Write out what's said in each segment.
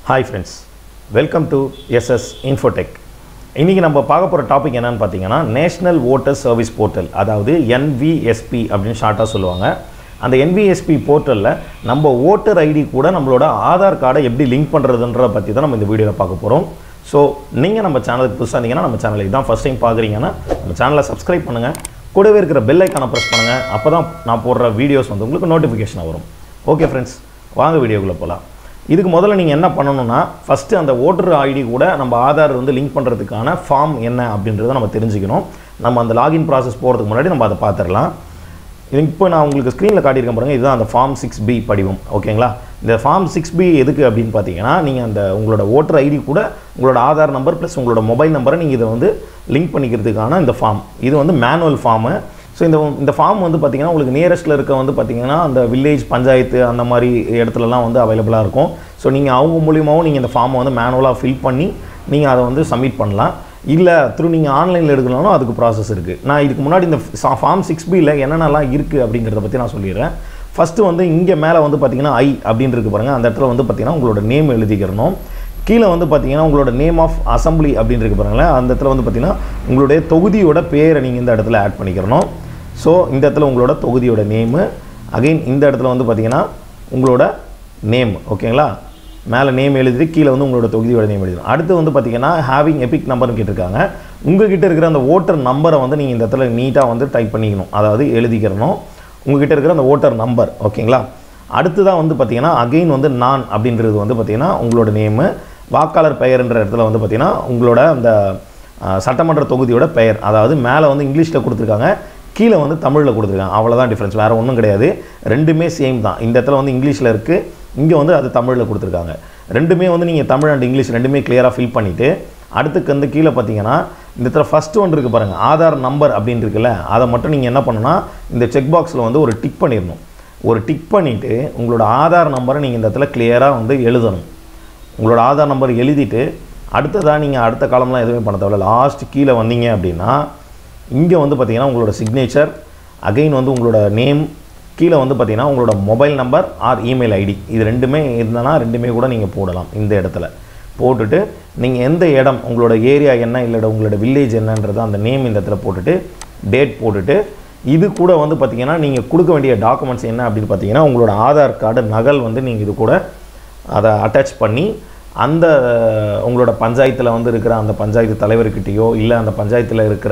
Hi friends, welcome to SS Infotech. இன்னைக்கு நம்ம பார்க்க போற டாபிக் என்னன்னு பாத்தீங்கன்னா நேஷனல் வோட்டர் சர்வீஸ் போர்ட்டல், அதாவது NVSP அப்படினு ஷார்ட்டா சொல்லுவாங்க. அந்த NVSP போர்ட்டல்ல நம்ம வோட்டர் ஐடி கூட நம்மளோட ஆதார் கார்டை எப்படி லிங்க் பண்றதுன்றத பத்தி தான் நம்ம இந்த வீடியோல பார்க்க போறோம். சோ நீங்க நம்ம சேனலுக்கு புதுசா இருந்தீங்கன்னா நம்ம சேனலை இதான் ஃபர்ஸ்ட் டைம் பாக்குறீங்கன்னா நம்ம சேனலை சப்ஸ்கிரைப் பண்ணுங்க. கூடவே இருக்கிற பெல் ஐகானை பிரஸ் பண்ணுங்க. அப்பதான் நான் போடுற வீடியோஸ் வந்து உங்களுக்கு நோட்டிஃபிகேஷன் வரும். ஓகே फ्रेंड्स, வாங்க வீடியோக்குள்ள போலாம். இதுக்கு முதல்ல நீங்க என்ன பண்ணனும்னா ஃபர்ஸ்ட் அந்த வோட்டர் ஐடி கூட நம்ம ஆதார் வந்து லிங்க் பண்றதுக்கான ஃபார்ம் என்ன அப்படின்றத நம்ம தெரிஞ்சுக்கணும். நம்ம அந்த லாகின் process போறதுக்கு முன்னாடி நம்ம அதை பாத்துறலாம். இப்போ நான் உங்களுக்கு ஸ்கிரீன்ல காட்டி இருக்கேன் பாருங்க, இதுதான் அந்த ஃபார்ம் 6B படிவம். ஓகேங்களா? இந்த ஃபார்ம் 6B எதுக்கு அப்படினு பாத்தீங்கன்னா நீங்க அந்த உங்களோட வோட்டர் ஐடி கூட உங்களோட ஆதார் நம்பர் + உங்களோட மொபைல் நம்பரை நீங்க இத வந்து லிங்க் பண்ணிக்கிறதுக்கான இந்த ஃபார்ம். இது வந்து மேனுவல் ஃபார்ம். ஸோ இந்த ஃபார்ம் வந்து பார்த்தீங்கன்னா உங்களுக்கு நியரஸ்ட்டில் இருக்க வந்து பார்த்தீங்கன்னா அந்த வில்லேஜ் பஞ்சாயத்து அந்த மாதிரி இடத்துலலாம் வந்து அவைலபிளாக இருக்கும். ஸோ நீங்கள் அவங்க மூலியமாகவும் நீங்கள் இந்த ஃபார்மை வந்து மேனுவலாக ஃபில் பண்ணி நீங்கள் அதை வந்து சப்மிட் பண்ணலாம். இல்லை நீங்கள் ஆன்லைனில் எடுக்கலாம்னா அதுக்கு ப்ராசஸ் இருக்குது. நான் இதுக்கு முன்னாடி இந்த ஃபார்ம் 6Bயில் என்னென்னலாம் இருக்குது அப்படிங்கிறத பற்றி நான் சொல்லிடுறேன். ஃபஸ்ட்டு வந்து இங்கே மேலே வந்து பார்த்தீங்கன்னா ஐ அப்படின்னு இருக்கு பாருங்கள், அந்த இடத்துல வந்து பார்த்தீங்கன்னா உங்களோட நேம் எழுதிக்கிறணும். கீழே வந்து பார்த்தீங்கன்னா உங்களோட நேம் ஆஃப் அசம்பிளி அப்படின்னு இருக்கு பாருங்களேன், அந்த இடத்துல வந்து பார்த்தீங்கன்னா உங்களுடைய தொகுதியோட பேரை நீங்கள் இந்த இடத்துல ஆட் பண்ணிக்கிறணும். ஸோ இந்த இடத்துல உங்களோட தொகுதியோட நேமு, அகைன் இந்த இடத்துல வந்து பார்த்தீங்கன்னா உங்களோட நேம். ஓகேங்களா? மேலே நேம் எழுதிட்டு கீழே வந்து உங்களோட தொகுதியோட நேம் எழுதணும். அடுத்து வந்து பார்த்தீங்கன்னா ஹேவிங் எபிக் நம்பர்னு கேட்டிருக்காங்க. உங்ககிட்ட இருக்கிற அந்த ஓட்டர் நம்பரை வந்து நீங்கள் இந்த இடத்துல நீட்டாக வந்து டைப் பண்ணிக்கணும், அதாவது எழுதிக்கிறணும் உங்ககிட்ட இருக்கிற அந்த ஓட்டர் நம்பர். ஓகேங்களா? அடுத்ததாக வந்து பார்த்தீங்கன்னா அகைன் வந்து நான் அப்படின்றது வந்து பார்த்தீங்கன்னா உங்களோட நேமு, வாக்காளர் பெயர்ன்ற இடத்துல வந்து பார்த்தீங்கன்னா உங்களோட அந்த சட்டமன்ற தொகுதியோட பெயர், அதாவது மேலே வந்து இங்கிலீஷில் கொடுத்துருக்காங்க, கீழே வந்து தமிழில் கொடுத்துருக்காங்க. அவ்வளோதான் டிஃப்ரென்ஸ், வேறு ஒன்றும் கிடையாது. ரெண்டுமே சேம் தான். இந்த இடத்துல வந்து இங்கிலீஷில் இருக்குது, இங்கே வந்து அது தமிழில் கொடுத்துருக்காங்க. ரெண்டுமே வந்து நீங்கள் தமிழ் அண்ட் இங்கிலீஷ் ரெண்டுமே கிளியராக ஃபில் பண்ணிவிட்டு அடுத்துக்கு வந்து கீழே பார்த்தீங்கன்னா இந்த இடத்துல ஃபஸ்ட்டு ஒன்று இருக்குது பாருங்கள், ஆதார் நம்பர் அப்படின்னு இருக்குல்ல, அதை மட்டும் நீங்கள் என்ன பண்ணணும்னா இந்த செக் பாக்ஸில் வந்து ஒரு டிக் பண்ணிடணும். ஒரு டிக் பண்ணிவிட்டு உங்களோட ஆதார் நம்பரை நீங்கள் இந்த இடத்துல கிளியராக வந்து எழுதணும். உங்களோட ஆதார் நம்பர் எழுதிட்டு அடுத்ததாக நீங்கள் அடுத்த காலம்லாம் எதுவுமே பண்ண தேவையில்ல. லாஸ்ட் கீழே வந்தீங்க அப்படின்னா இங்கே வந்து பார்த்தீங்கன்னா உங்களோட சிக்னேச்சர், அகைன் வந்து உங்களோட நேம், கீழே வந்து பார்த்தீங்கன்னா உங்களோட mobile number or email ID, இது ரெண்டுமே இருந்தனா ரெண்டுமே கூட நீங்கள் போடலாம். இந்த இடத்துல போட்டுட்டு நீங்கள் எந்த இடம் உங்களோட ஏரியா என்ன இல்லை உங்களோட வில்லேஜ் என்னன்றது அந்த நேம் இந்த இடத்துல போட்டுட்டு டேட் போட்டுட்டு இது கூட வந்து பார்த்தீங்கன்னா நீங்கள் கொடுக்க வேண்டிய டாக்குமெண்ட்ஸ் என்ன அப்படின்னு பார்த்தீங்கன்னா உங்களோட ஆதார் கார்டு நகல் வந்து நீங்கள் இது கூட அதை அட்டாச் பண்ணி அந்த உங்களோட பஞ்சாயத்தில் வந்து இருக்கிற அந்த பஞ்சாயத்து தலைவர்கிட்டையோ இல்லை அந்த பஞ்சாயத்தில் இருக்கிற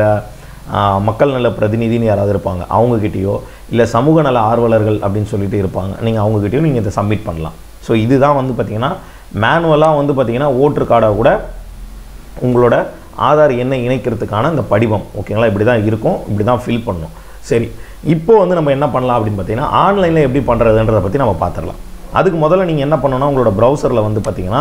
மக்கள் நல பிரதிநிதின்னு யாராவது இருப்பாங்க அவங்கக்கிட்டேயோ இல்லை சமூக நல ஆர்வலர்கள் அப்படின்னு சொல்லிட்டு இருப்பாங்க, நீங்கள் அவங்கக்கிட்டேயோ நீங்கள் இதை சப்மிட் பண்ணலாம். ஸோ இதுதான் வந்து பார்த்திங்கன்னா மேனுவலாக வந்து பார்த்திங்கன்னா ஓட்டர் கார்டை கூட உங்களோட ஆதார் எண்ணை இணைக்கிறதுக்கான இந்த படிவம். ஓகேங்களா? இப்படி தான் இருக்கும், இப்படி தான் ஃபில் பண்ணணும். சரி, இப்போது வந்து நம்ம என்ன பண்ணலாம் அப்படின்னு பார்த்தீங்கன்னா ஆன்லைனில் எப்படி பண்ணுறதுன்றதை பற்றி நம்ம பார்த்துடலாம். அதுக்கு முதல்ல நீங்கள் என்ன பண்ணணும்னா உங்களோட ப்ரௌசரில் வந்து பார்த்திங்கன்னா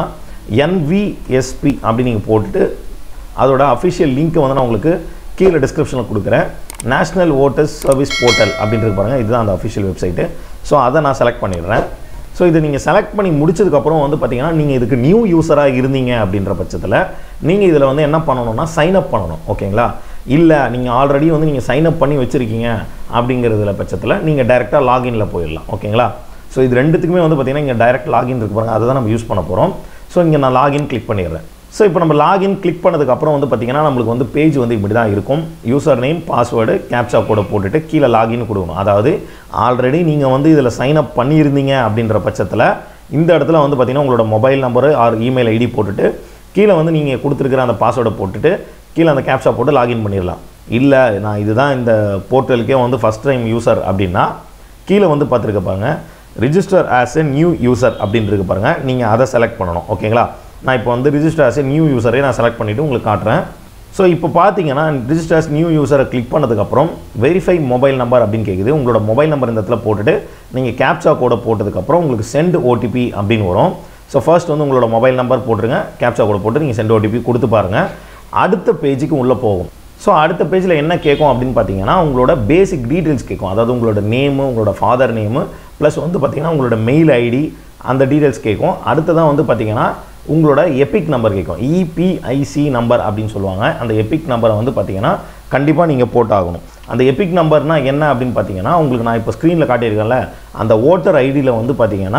NVSP அப்படி நீங்கள் போட்டுட்டு அதோட அஃபிஷியல் லிங்க்கை வந்து நான் உங்களுக்கு கீழே டிஸ்கிரிப்ஷனில் கொடுக்குறேன். நேஷனல் வோட்டர்ஸ் சர்வீஸ் போர்ட்டல் அப்படின்றது பாருங்கள், இதுதான் அந்த அஃபிஷியல் வெப்சைட்டு. ஸோ அதை நான் செலக்ட் பண்ணிடுறேன். ஸோ இதை நீங்கள் செலக்ட் பண்ணி முடிச்சதுக்கப்புறம் வந்து பார்த்தீங்கன்னா நீங்கள் இதுக்கு நியூ யூஸராக இருந்தீங்க அப்படின்ற பட்சத்தில் நீங்கள் இதில் வந்து என்ன பண்ணணும்னா சைன் அப் பண்ணணும். ஓகேங்களா? இல்லை நீங்கள் ஆல்ரெடி வந்து நீங்கள் சைன் அப் பண்ணி வச்சுருக்கீங்க அப்படிங்கிறதுல பட்சத்தில் நீங்கள் டைரெக்டாக லாகின்ல போயிடலாம். ஓகேங்களா? ஸோ இது ரெண்டுத்துக்குமே வந்து பார்த்தீங்கன்னா இங்கே டைரெக்ட் லாகின் இருக்கு பாருங்கள், அதை தான் நம்ம யூஸ் பண்ண போகிறோம். ஸோ இங்கே நான் லாகின் கிளிக் பண்ணிடுறேன். ஸோ இப்போ நம்ம லாகின் கிளிக் பண்ணதுக்கப்புறம் வந்து பார்த்திங்கன்னா நம்மளுக்கு வந்து பேஜ் வந்து இப்படி தான் இருக்கும். யூசர் நேம், பாஸ்வேர்டு, கேப்சா கோடை போட்டுட்டு கீழே லாகின் கொடுக்கணும். அதாவது ஆல்ரெடி நீங்கள் வந்து இதில் சைன் அப் பண்ணியிருந்தீங்க அப்படின்ற பட்சத்தில் இந்த இடத்துல வந்து பார்த்திங்கன்னா உங்களோட mobile number or email ID போட்டுட்டு கீழே வந்து நீங்கள் கொடுத்துருக்கிற அந்த பாஸ்வேர்டை போட்டுட்டு கீழே அந்த கேப்சா போட்டு லாகின் பண்ணிடலாம். இல்லை நான் இதுதான் இந்த போர்ட்டலுக்கே வந்து ஃபஸ்ட் டைம் யூசர் அப்படின்னா கீழே வந்து பார்த்துருக்க பாருங்கள் register as a new user அப்படின்னு இருக்கு பாருங்கள், நீங்கள் அதை செலக்ட் பண்ணணும். ஓகேங்களா? நான் இப்போ வந்து ரிஜிஸ்டர் ஆஸ் எ நியூ யூஸரே நான் செலக்ட் பண்ணிவிட்டு உங்களுக்கு காட்டுறேன். ஸோ இப்போ பார்த்தீங்கன்னா ரிஜிஸ்டர் ஆஸ் நியூ யூஸரை கிளிக் பண்ணதுக்கப்புறம் வெரிஃபை மொபைல் நம்பர் அப்படின்னு கேட்குது. உங்களோட மொபைல் நம்பர் இந்த இடத்துல போட்டுட்டு நீங்கள் கேப்சா கோடை போட்டதுக்கப்புறம் உங்களுக்கு சென்ட் OTP அப்படின்னு வரும். ஸோ ஃபர்ஸ்ட் வந்து உங்களோட மொபைல் நம்பர் போட்டுருங்க, கேப்சா கோடை போட்டு நீங்கள் சென்ட் OTP கொடுத்து பாருங்கள். அடுத்த பேஜுக்கு உள்ளே போகும். ஸோ அடுத்த பேஜில் என்ன கேட்கும் அப்படின்னு பார்த்தீங்கன்னா உங்களோட பேசிக் டீட்டெயில்ஸ் கேட்கும். அதாவது உங்களோட நேமு, உங்களோட ஃபாதர் நேமு ப்ளஸ் வந்து பார்த்தீங்கன்னா உங்களோட மெயில் ஐடி அந்த டீட்டெயில்ஸ் கேட்கும். அடுத்ததான் வந்து பார்த்தீங்கன்னா உங்களோட எபிக் நம்பர் கேட்கும். EPIC நம்பர் அப்படின்னு சொல்லுவாங்க. அந்த எபிக் நம்பரை வந்து பார்த்தீங்கன்னா கண்டிப்பாக நீங்கள் போட்டாகணும். அந்த எபிக் நம்பர்னால் என்ன அப்படின்னு பார்த்தீங்கன்னா உங்களுக்கு நான் இப்போ ஸ்க்ரீனில் காட்டியிருக்கேன்ல அந்த ஓட்டர் ஐடியில் வந்து பார்த்தீங்கன்னா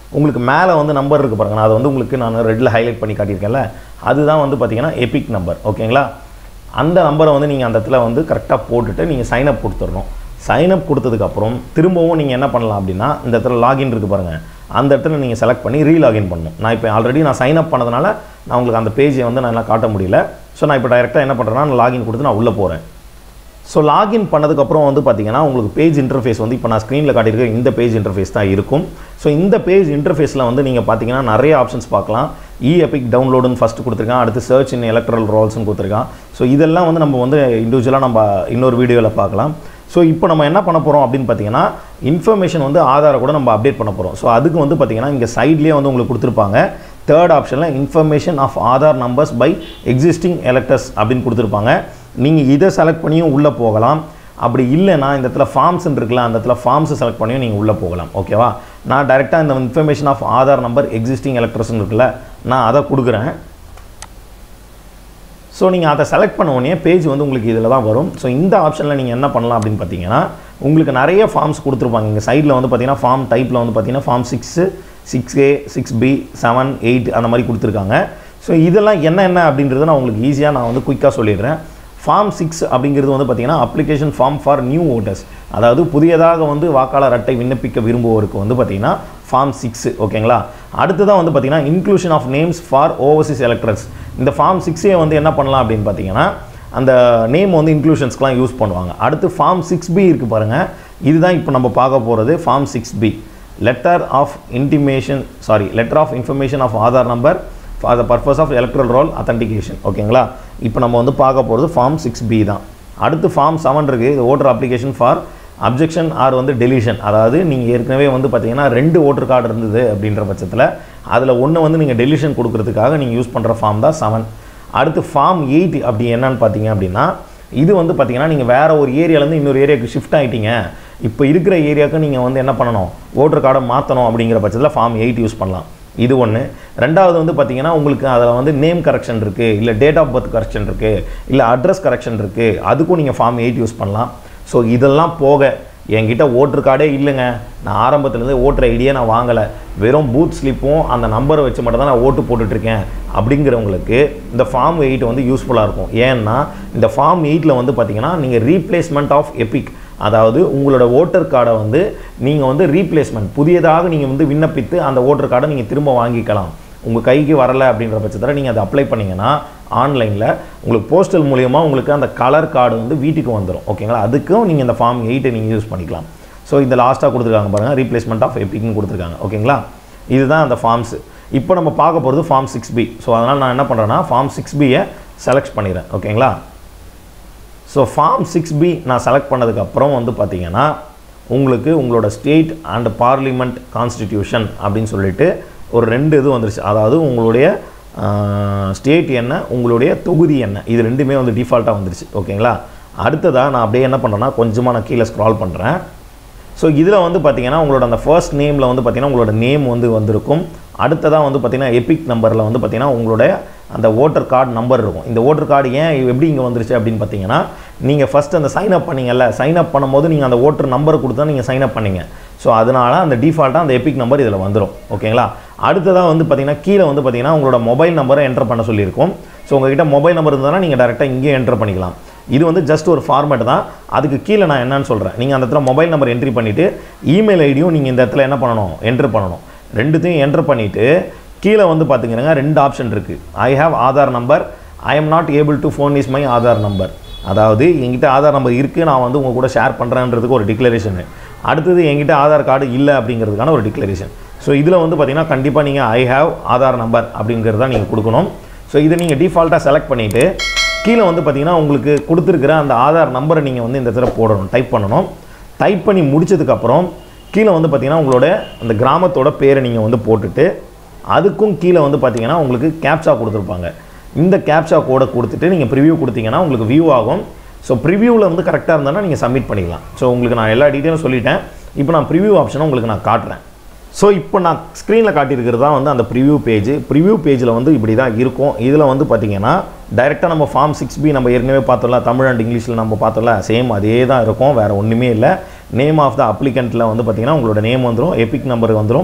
உங்களுக்கு மேலே வந்து நம்பர் இருக்குது பாருங்க, நான் அதை வந்து உங்களுக்கு நான் ரெட்டில் ஹைலைட் பண்ணி காட்டியிருக்கேன்ல, அதுதான் வந்து பார்த்தீங்கன்னா எபிக் நம்பர். ஓகேங்களா, அந்த நம்பரை வந்து நீங்கள் அந்த இடத்துல வந்து கரெக்டாக போட்டுட்டு நீங்கள் சைனப் கொடுத்துடணும். சைனப் கொடுத்ததுக்கப்புறம் திரும்பவும் நீங்கள் என்ன பண்ணலாம் அப்படின்னா, இந்த இடத்துல லாகின் இருக்குது பாருங்கள், அந்த இடத்துல நீங்கள் செலக்ட் பண்ணி ரீலாகின் பண்ணணும். நான் இப்போ ஆல்ரெடி நான் சைனப் பண்ணதுனால நான் உங்களுக்கு அந்த பேஜை வந்து நான் காட்ட முடியல. ஸோ நான் இப்போ டைரெக்டாக என்ன பண்ணுறேன்னா, நான் லாகின் கொடுத்து நான் உள்ளே போகிறேன். ஸோ லாகின் பண்ணதுக்கப்புறம் வந்து பார்த்தீங்கன்னா உங்களுக்கு பேஜ் இன்டர்ஃபேஸ் வந்து இப்போ நான் ஸ்க்ரீனில் காட்டியிருக்க இந்த பேஜ் இன்டர்ஃபேஸ் தான் இருக்கும். ஸோ இந்த பேஜ் இன்டர்ஃபேஸில் வந்து நீங்கள் பார்த்தீங்கன்னா நிறைய ஆப்ஷன்ஸ் பார்க்கலாம். எபிக் டவுன்லோடுன்னு ஃபஸ்ட்டு கொடுத்துருக்கான், அடுத்து சர்ச் இன் எலக்ட்ரல் ரோல்ஸ்னு கொடுத்துருக்கான். ஸோ இதெல்லாம் வந்து நம்ம வந்து இண்டிவிஜுவலாக நம்ம இன்னொரு வீடியோவில் பார்க்கலாம். ஸோ இப்போ நம்ம என்ன பண்ண போகிறோம் அப்படின்னு பார்த்தீங்கன்னா, இன்ஃபர்மேஷன் வந்து ஆதாரை கூட நம்ம அப்டேட் பண்ண போகிறோம். ஸோ அதுக்கு வந்து பார்த்தீங்கன்னா இங்கே சைட்லேயே வந்து உங்களுக்கு கொடுத்துருப்பாங்க. தேர்ட் ஆப்ஷனில் information of Aadhaar numbers by existing electors அப்படின்னு கொடுத்துருப்பாங்க. நீங்கள் இதை செலக்ட் பண்ணியும் உள்ளே போகலாம். அப்படி இல்லைனா இந்த இடத்துல ஃபார்ம்ஸ் இருக்குல்ல, அந்த இடத்துல ஃபார்ம்ஸை செலக்ட் பண்ணியும் நீங்கள் உள்ளே போகலாம். ஓகேவா, நான் டைரெக்டாக இந்த information of Aadhaar number existing எலக்டர்ஸ்னு இருக்குல்ல, நான் அதை கொடுக்குறேன். ஸோ நீங்கள் அதை செலக்ட் பண்ண உடனே பேஜ் வந்து உங்களுக்கு இதில் தான் வரும். ஸோ இந்த ஆப்ஷனில் நீங்கள் என்ன பண்ணலாம் அப்படின்னு பார்த்தீங்கன்னா, உங்களுக்கு நிறைய ஃபார்ம்ஸ் கொடுத்துருப்பாங்க. இங்கே சைடில் வந்து பார்த்தீங்கன்னா ஃபார்ம் டைப்பில் வந்து பார்த்தீங்கன்னா ஃபார்ம் 6, 6A, 6B, 7, 8 அந்த மாதிரி கொடுத்துருக்காங்க. ஸோ இதெல்லாம் என்ன அப்படின்றத நான் உங்களுக்கு ஈஸியாக நான் வந்து குயிக்காக சொல்லிடுறேன். ஃபார்ம் 6 அப்படிங்கிறது வந்து பார்த்தீங்கன்னா application form for new voters, அதாவது புதியதாக வந்து வாக்காளர் அட்டை விண்ணப்பிக்க விரும்புவோருக்கு வந்து பார்த்தீங்கன்னா ஃபார்ம் 6. ஓகேங்களா, அடுத்ததான் வந்து பார்த்தீங்கன்னா inclusion of names for overseas electors. இந்த ஃபார்ம் 6A வந்து என்ன பண்ணலாம் அப்படின்னு பார்த்தீங்கன்னா, அந்த நேம் வந்து இன்க்ளூஷன்ஸ்க்குலாம் யூஸ் பண்ணுவாங்க. அடுத்து ஃபார்ம் 6B இருக்குது பாருங்கள், இதுதான் இப்போ நம்ம பார்க்க போகிறது. Form 6B letter of information of Aadhaar number for the purpose of electoral roll authentication. ஓகேங்களா, இப்போ நம்ம வந்து பார்க்க போகிறது ஃபார்ம் 6B தான். அடுத்து ஃபார்ம் 7 இருக்குது, இது voter application for objection or வந்து டெலிஷன். அதாவது நீங்கள் ஏற்கனவே வந்து பார்த்தீங்கன்னா 2 ஓட்டர் கார்டு இருந்தது அப்படின்ற பட்சத்தில் அதில் ஒன்று வந்து நீங்கள் டெலிஷன் கொடுக்கறதுக்காக நீங்கள் யூஸ் பண்ணுற ஃபார்ம் தான் 7. அடுத்து ஃபார்ம் 8 அப்படி என்னன்னு பார்த்தீங்க அப்படின்னா, இது வந்து பார்த்தீங்கன்னா நீங்கள் வேறு ஒரு ஏரியாவிலேருந்து இன்னொரு ஏரியாவுக்கு ஷிஃப்ட் ஆகிட்டீங்க, இப்போ இருக்கிற ஏரியாவுக்கு நீங்கள் வந்து என்ன பண்ணணும், ஓட்டர் கார்டை மாற்றணும் அப்படிங்கிற பட்சத்தில் ஃபார்ம் 8 யூஸ் பண்ணலாம். இது ஒன்று. ரெண்டாவது வந்து பார்த்தீங்கன்னா உங்களுக்கு அதில் வந்து நேம் கரெக்ஷன் இருக்குது, இல்லை டேட் ஆஃப் பர்த் கரெக்ஷன் இருக்குது, இல்லை அட்ரஸ் கரெக்ஷன் இருக்குது, அதுக்கும் நீங்கள் ஃபார்ம் 8 யூஸ் பண்ணலாம். ஸோ இதெல்லாம் போக என்கிட்ட ஓட்டர் கார்டே இல்லைங்க, நான் ஆரம்பத்துலேருந்து ஓட்டர் ஐடியே நான் வாங்கலை, வெறும் பூத் ஸ்லிப்பும் அந்த நம்பரை வச்சு மட்டும் தான் நான் ஓட்டு போட்டுட்ருக்கேன் அப்படிங்கிறவங்களுக்கு இந்த ஃபார்ம் 8 வந்து யூஸ்ஃபுல்லாக இருக்கும். ஏன்னா இந்த ஃபார்ம் 8ல் வந்து பார்த்தீங்கன்னா நீங்கள் ரீப்ளேஸ்மெண்ட் ஆஃப் எபிக், அதாவது உங்களோட ஓட்டர் கார்டை வந்து நீங்கள் வந்து ரீப்ளேஸ்மெண்ட் புதியதாக நீங்கள் வந்து விண்ணப்பித்து அந்த ஓட்டர் கார்டை நீங்கள் திரும்ப வாங்கிக்கலாம். உங்கள் கைக்கு வரலை அப்படின்ற பட்சத்தில் நீங்கள் அதை அப்ளை பண்ணிங்கன்னா ஆன்லைனில் உங்களுக்கு போஸ்டல் மூலியமாக உங்களுக்கு அந்த கலர் கார்டு வந்து வீட்டுக்கு வந்துடும். ஓகேங்களா, அதுக்கும் நீங்கள் இந்த ஃபார்ம் 8 நீங்கள் யூஸ் பண்ணிக்கலாம். ஸோ இந்த லாஸ்ட்டாக கொடுத்துருக்காங்க பாருங்கள், ரீப்ளேஸ்மெண்ட் ஆஃப் எபிக்னு கொடுத்துருக்காங்க. ஓகேங்களா, இதுதான் அந்த ஃபார்ம்ஸு. இப்போ நம்ம பார்க்க போகிறது ஃபார்ம் 6B. ஸோ அதனால் நான் என்ன பண்ணுறேன்னா ஃபார்ம் 6Bயை செலக்ட் பண்ணிடுறேன். ஓகேங்களா, ஸோ ஃபார்ம் 6B நான் செலக்ட் பண்ணதுக்கப்புறம் வந்து பார்த்தீங்கன்னா உங்களுக்கு உங்களோட ஸ்டேட் அண்ட் பார்லிமெண்ட் கான்ஸ்டிடியூஷன் அப்படின்னு சொல்லிட்டு ஒரு 2 இது வந்துருச்சு. அதாவது உங்களுடைய ஸ்டேட் என்ன, உங்களுடைய தொகுதி என்ன, இது ரெண்டுமே வந்து டிஃபால்ட்டாக வந்துருச்சு. ஓகேங்களா, அடுத்ததாக நான் அப்படியே என்ன பண்ணுறேன்னா கொஞ்சமாக நான் கீழே ஸ்க்ரால் பண்ணுறேன். ஸோ இதில் வந்து பார்த்தீங்கன்னா உங்களோட அந்த ஃபர்ஸ்ட் நேமில் வந்து பார்த்தீங்கன்னா உங்களோட நேம் வந்து வந்திருக்கும். அடுத்ததாக வந்து பார்த்தீங்கன்னா எபிக் நம்பரில் வந்து பார்த்தீங்கன்னா உங்களுடைய அந்த ஓட்டர் கார்டு நம்பர் இருக்கும். இந்த ஓட்டர் கார்டு ஏன் எப்படி இங்கே வந்துருச்சு அப்படின்னு பார்த்தீங்கன்னா, நீங்கள் ஃபஸ்ட்டு அந்த சைன் அப் பண்ணிங்கல்ல, சைன் அப் பண்ணும்போது நீங்கள் அந்த ஓட்டர் நம்பரை கொடுத்தா நீங்கள் சைன் அப் பண்ணிங்க. ஸோ அதனால் அந்த டிஃபால்ட்டாக அந்த எபிக் நம்பர் இதில் வந்துடும். ஓகேங்களா, அடுத்ததாக வந்து பார்த்தீங்கன்னா கீழே வந்து பார்த்தீங்கன்னா உங்களோட மொபைல் நம்பரை என்டர் பண்ண சொல்லியிருக்கும். ஸோ உங்கள்கிட்ட மொபைல் நம்பர் இருந்ததுன்னா நீங்கள் டேரெக்டாக இங்கே என்டர் பண்ணிக்கலாம். இது வந்து ஜஸ்ட் ஒரு ஃபார்மேட் தான். அதுக்கு கீழே நான் என்னன்னு சொல்கிறேன், நீங்கள் அந்த இடத்துல மொபைல் நம்பர் என்ட்ரி பண்ணிவிட்டு இமெயில் ஐடியும் நீங்கள் இந்த இடத்துல என்ன பண்ணணும், என்ட்ரு பண்ணணும். ரெண்டுத்தையும் என்ட்ரு பண்ணிவிட்டு கீழே வந்து பார்த்துக்கிறேங்க 2 ஆப்ஷன் இருக்குது. I have Aadhaar number, I am not able to phone is my Aadhaar number. அதாவது என்கிட்ட ஆதார் நம்பர் இருக்குது, நான் வந்து உங்கள் கூட ஷேர் பண்ணுறேன்றதுக்கு ஒரு டிக்ளரேஷனு. அடுத்தது என்கிட்ட ஆதார் கார்டு இல்லை அப்படிங்கிறதுக்கான ஒரு டிக்ளரேஷன். ஸோ இதில் வந்து பார்த்தீங்கன்னா கண்டிப்பாக நீங்கள் ஐ ஹேவ் ஆதார் நம்பர் அப்படிங்கிறது தான் நீங்கள் கொடுக்கணும். ஸோ இதை நீங்கள் டிஃபால்ட்டாக செலக்ட் பண்ணிவிட்டு கீழே வந்து பார்த்தீங்கன்னா உங்களுக்கு கொடுத்துருக்கிற அந்த ஆதார் நம்பரை நீங்கள் வந்து இந்த இடத்துல போடணும், டைப் பண்ணணும். டைப் பண்ணி முடிச்சதுக்கப்புறம் கீழே வந்து பார்த்தீங்கன்னா உங்களோட அந்த கிராமத்தோட பேரை நீங்கள் வந்து போட்டுட்டு அதுக்கும் கீழே வந்து பார்த்தீங்கன்னா உங்களுக்கு கேப்சா கொடுத்துருப்பாங்க. இந்த கேப்சா கோடை கொடுத்துட்டு நீங்கள் ப்ரிவியூ கொடுத்தீங்கன்னா உங்களுக்கு வியூ ஆகும். ஸோ ப்ரிவியூவில் வந்து கரெக்டாக இருந்தால் நீங்கள் சப்மிட் பண்ணிக்கலாம். ஸோ உங்களுக்கு நான் எல்லா டீட்டெயிலும் சொல்லிட்டேன். இப்போ நான் ப்ரிவியூ ஆப்ஷனை உங்களுக்கு நான் காட்டுறேன். ஸோ இப்போ நான் ஸ்க்ரீனில் காட்டியிருக்கிறது தான் வந்து அந்த ப்ரிவியூ பேஜ். ப்ரிவியூ பேஜில் வந்து இப்படி தான் இருக்கும். இதில் வந்து பார்த்தீங்கன்னா டைரெக்டாக நம்ம ஃபார்ம் 6B நம்ம ஏற்கனவே பார்த்தோம்ல, தமிழ் அண்ட் இங்கிலீஷில் நம்ம பார்த்தோம்ல, சேம் அதே தான் இருக்கும், வேறு ஒன்றுமே இல்லை. நேம் ஆஃப் த அப்ளிகண்ட்டில் வந்து பார்த்தீங்கன்னா உங்களோட நேம் வந்துடும், எபிக் நம்பர் வந்துடும்.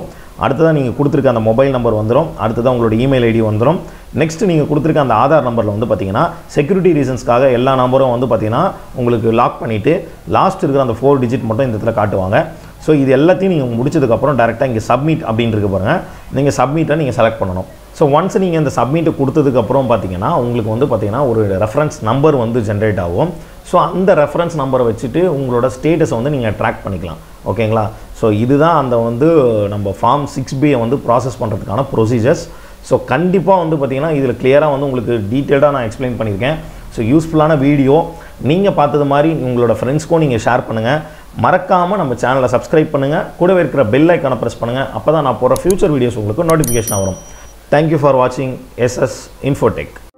அடுத்ததான் நீங்கள் கொடுத்துருக்க அந்த மொபைல் நம்பர் வந்துடும், அடுத்ததான் உங்களோட இமெயில் ஐடி வந்துடும். நெக்ஸ்ட் நீங்கள் கொடுத்துருக்க அந்த ஆதார் நம்பரில் வந்து பார்த்தீங்கன்னா செக்யூரிட்டி ரீசன்ஸ்க்காக எல்லா நம்பரும் வந்து பார்த்தீங்கன்னா உங்களுக்கு லாக் பண்ணிவிட்டு லாஸ்ட் இருக்கிற அந்த 4 டிஜிட் மட்டும் இந்த இடத்துல காட்டுவாங்க. ஸோ இது எல்லாத்தையும் நீங்கள் முடிச்சதுக்கப்புறம் டேரெக்டாக இங்கே சப்மிட் அப்படின்னு இருக்க பாருங்கள், நீங்கள் சப்மிட்டை நீங்கள் செலக்ட் பண்ணணும். ஸோ ஒன்ஸ் நீங்கள் இந்த சப்மிட்டை கொடுத்ததுக்கப்புறம் பார்த்தீங்கன்னா உங்களுக்கு வந்து பார்த்தீங்கன்னா ஒரு ரெஃபரன்ஸ் நம்பர் வந்து ஜென்ரேட் ஆகும். ஸோ அந்த ரெஃபரன்ஸ் நம்பரை வச்சுட்டு உங்களோட ஸ்டேட்டஸை வந்து நீங்கள் ட்ராக் பண்ணிக்கலாம். ஓகேங்களா? ஸோ இதுதான் அந்த வந்து நம்ம ஃபார்ம் 6B வந்து ப்ராசஸ் பண்ணுறதுக்கான ப்ரொசீஜர்ஸ். ஸோ கண்டிப்பாக வந்து பார்த்திங்கன்னா இதில் கிளியராக வந்து உங்களுக்கு டீட்டெயில்டாக நான் எக்ஸ்பிளைன் பண்ணியிருக்கேன். ஸோ யூஸ்ஃபுல்லான வீடியோ, நீங்கள் பார்த்தது மாதிரி உங்களோட ஃப்ரெண்ட்ஸ்க்கும் நீங்கள் ஷேர் பண்ணுங்கள். மறக்காமல் நம்ம சேனலை சப்ஸ்கிரைப் பண்ணுங்கள், கூடவே இருக்கிற பெல் ஐக்கானை ப்ரெஸ் பண்ணுங்கள். அப்போ தான் நான் போகிற ஃபியூச்சர் வீடியோஸ் உங்களுக்கு நோட்டிஃபிகேஷன் வரும். தேங்க்யூ ஃபார் வாட்சிங் SS Infotech.